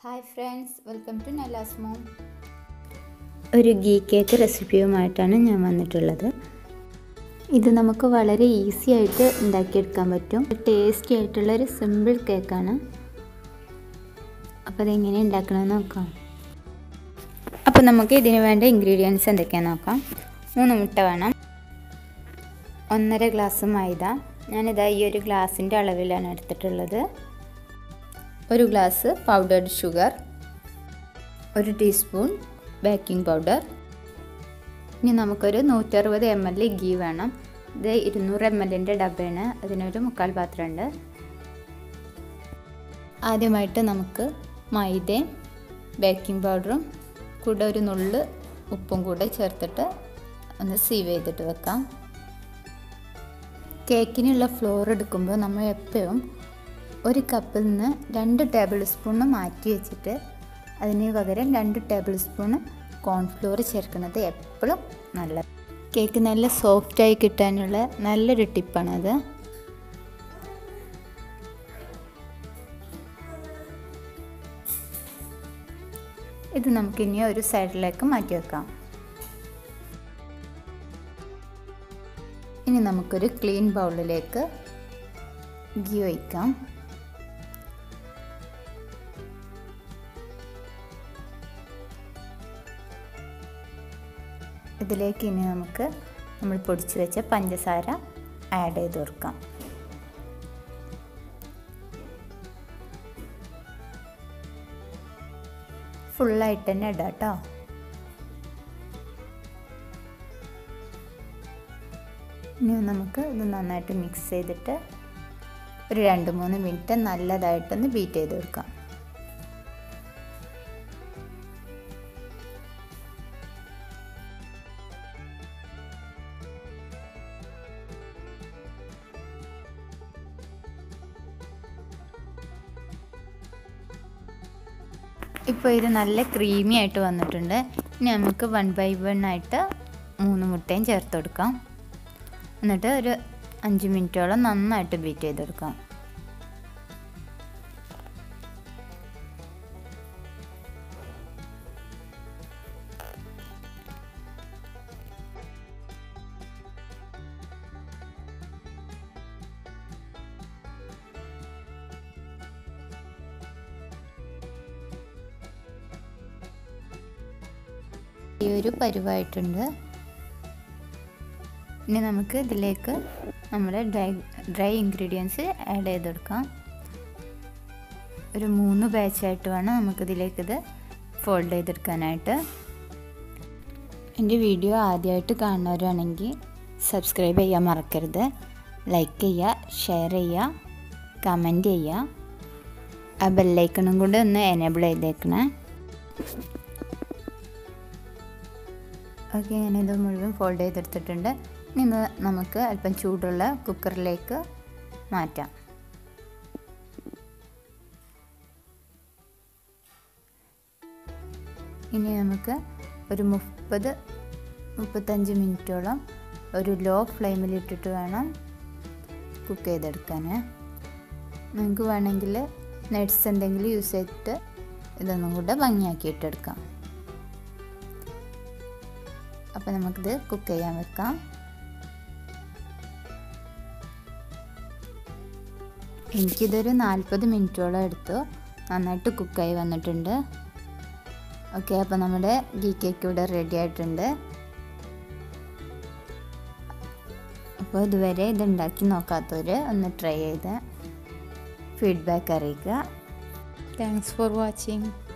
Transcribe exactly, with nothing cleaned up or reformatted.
Hi friends, welcome to Nella's Mom. ഒരു ghee cake റെസിപ്പിയുമായിട്ടാണ് ഞാൻ വന്നിട്ടുള്ളത്. ഇത് നമുക്ക് വളരെ ഈസി ആയിട്ട് ഉണ്ടാക്കിയെടുക്കാൻ പറ്റും. ടേസ്റ്റി ആയിട്ടുള്ള ഒരു സിമ്പിൾ കേക്കാണ്. അപ്പോൾ അതെങ്ങനെ ഉണ്ടാക്കണമെന്ന് നോക്കാം. അപ്പോൾ നമുക്ക് ഇതിന് വേണ്ട ഇൻഗ്രീഡിയൻസ് എന്തൊക്കെയാണെന്ന് നോക്കാം. മൂന്ന് മുട്ട വേണം, ഒന്നര ഗ്ലാസ് മൈദ, ഞാനിതാ ഈ ഒരു ഗ്ലാസിൻ്റെ അളവിലാണ് എടുത്തിട്ടുള്ളത്. ഒരു ഗ്ലാസ് പൗഡർഡ് ഷുഗർ, ഒരു ടീസ്പൂൺ ബേക്കിംഗ് പൗഡർ. ഇനി നമുക്കൊരു നൂറ്ററുപത് എം എൽ ഗീ വേണം. ഇത് ഇരുന്നൂറ് എം എല്ലിൻ്റെ ഡബ്ബയാണ്, അതിനൊരു മുക്കാൽ പാത്രമുണ്ട്. ആദ്യമായിട്ട് നമുക്ക് മൈദയും ബേക്കിംഗ് പൗഡറും കൂടെ ഒരു നുള്ള് ഉപ്പും കൂടെ ചേർത്തിട്ട് ഒന്ന് സീവ് ചെയ്തിട്ട് വെക്കാം. കേക്കിനുള്ള ഫ്ലോർ എടുക്കുമ്പോൾ നമ്മൾ എപ്പോഴും ഒരു കപ്പിൽ നിന്ന് രണ്ട് ടേബിൾ സ്പൂണ് മാറ്റി വെച്ചിട്ട് അതിന് പകരം രണ്ട് ടേബിൾ സ്പൂണ് കോൺഫ്ലോർ ചേർക്കുന്നത് എപ്പോഴും നല്ലത്. കേക്ക് നല്ല സോഫ്റ്റായി കിട്ടാനുള്ള നല്ലൊരു ടിപ്പാണത്. ഇത് നമുക്കിനി ഒരു സൈഡിലേക്ക് മാറ്റി വെക്കാം. ഇനി നമുക്കൊരു ക്ലീൻ ബൗളിലേക്ക് ഗീ ഒഴിക്കാം. ഇതിലേക്ക് ഇനി നമുക്ക് നമ്മൾ പൊടിച്ച് വെച്ച പഞ്ചസാര ആഡ് ചെയ്ത് കൊടുക്കാം. ഫുള്ളായിട്ട് തന്നെ ഇടാം കേട്ടോ. ഇനി നമുക്ക് ഇത് നന്നായിട്ട് മിക്സ് ചെയ്തിട്ട് ഒരു രണ്ട് മൂന്ന് മിനിറ്റ് നല്ലതായിട്ടൊന്ന് ബീറ്റ് ചെയ്ത് കൊടുക്കാം. ഇപ്പോൾ ഇത് നല്ല ക്രീമി ആയിട്ട് വന്നിട്ടുണ്ട്. ഇനി നമുക്ക് വൺ ബൈ വൺ ആയിട്ട് മൂന്ന് മുട്ടയും ചേർത്ത് കൊടുക്കാം. എന്നിട്ട് ഒരു അഞ്ച് മിനിറ്റോളം നന്നായിട്ട് ബീറ്റ് ചെയ്തെടുക്കാം. ഈ ഒരു പരുവായിട്ടുണ്ട്. ഇനി നമുക്ക് ഇതിലേക്ക് നമ്മുടെ ഡ്രൈ ഡ്രൈ ഇൻഗ്രീഡിയൻസ് ആഡ് ചെയ്തെടുക്കാം. ഒരു മൂന്ന് ബാച്ചായിട്ട് വേണം നമുക്കിതിലേക്കിത് ഫോൾഡ് ചെയ്തെടുക്കാനായിട്ട്. എൻ്റെ വീഡിയോ ആദ്യമായിട്ട് കാണുന്നവരാണെങ്കിൽ സബ്സ്ക്രൈബ് ചെയ്യാൻ മറക്കരുത്. ലൈക്ക് ചെയ്യുക, ഷെയർ ചെയ്യുക, കമൻറ്റ് ചെയ്യുക. ആ ബെല്ലൈക്കണും കൂടെ ഒന്ന് എനേബിൾ ചെയ്തേക്കണേ. ഓക്കെ, ഞാനിത് മുഴുവൻ ഫോൾഡ് ചെയ്തെടുത്തിട്ടുണ്ട്. ഇനി നമുക്ക് അല്പം ചൂടുള്ള കുക്കറിലേക്ക് മാറ്റാം. ഇനി നമുക്ക് ഒരു മുപ്പത് മുപ്പത്തഞ്ച് മിനിറ്റോളം ഒരു ലോ ഫ്ലെയിമിലിട്ടിട്ട് വേണം കുക്ക് ചെയ്തെടുക്കാൻ. നിങ്ങൾക്ക് വേണമെങ്കിൽ നട്ട്സ് എന്തെങ്കിലും യൂസ് ചെയ്തിട്ട് ഇതൊന്നും കൂടെ ഭംഗിയാക്കിയിട്ടെടുക്കാം. അപ്പോൾ നമുക്കിത് കുക്ക് ചെയ്യാൻ വെക്കാം. എനിക്കിതൊരു നാൽപ്പത് മിനിറ്റോളം എടുത്തു. നന്നായിട്ട് കുക്കായി വന്നിട്ടുണ്ട്. ഓക്കെ, അപ്പോൾ നമ്മുടെ ഗീ കേക്ക് ഇവിടെ റെഡി ആയിട്ടുണ്ട്. അപ്പോൾ ഇതുവരെ ഇത് ഉണ്ടാക്കി നോക്കാത്തവർ ഒന്ന് ട്രൈ ചെയ്ത് ഫീഡ്ബാക്ക് അറിയിക്കുക. Thanks for watching.